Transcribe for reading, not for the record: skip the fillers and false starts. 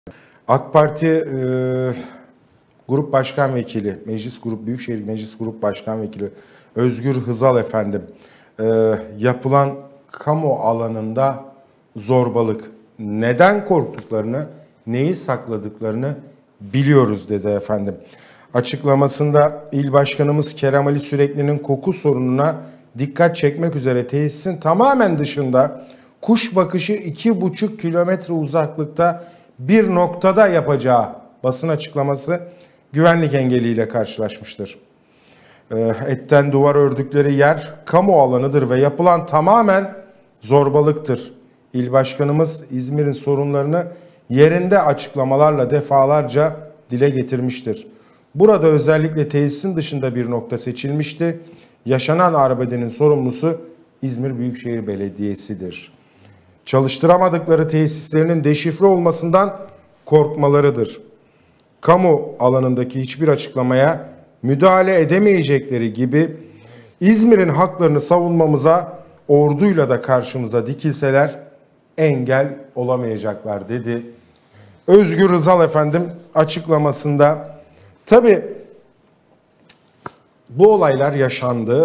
AK Parti Grup Başkan Vekili, Büyükşehir Meclis Grup Başkan Vekili Özgür Hızal efendim, yapılan kamu alanında zorbalık, neden korktuklarını, neyi sakladıklarını biliyoruz dedi efendim. Açıklamasında İl Başkanımız Kerem Ali Sürekli'nin koku sorununa dikkat çekmek üzere tesisin tamamen dışında kuş bakışı 2,5 kilometre uzaklıkta bir noktada yapacağı basın açıklaması güvenlik engeliyle karşılaşmıştır. Etten duvar ördükleri yer kamu alanıdır ve yapılan tamamen zorbalıktır. İl Başkanımız İzmir'in sorunlarını yerinde açıklamalarla defalarca dile getirmiştir. Burada özellikle tesisin dışında bir nokta seçilmişti. Yaşanan arbedenin sorumlusu İzmir Büyükşehir Belediyesi'dir. Çalıştıramadıkları tesislerinin deşifre olmasından korkmalarıdır. Kamu alanındaki hiçbir açıklamaya müdahale edemeyecekleri gibi İzmir'in haklarını savunmamıza orduyla da karşımıza dikilseler engel olamayacaklar dedi. Özgür Hızal efendim açıklamasında tabii bu olaylar yaşandı.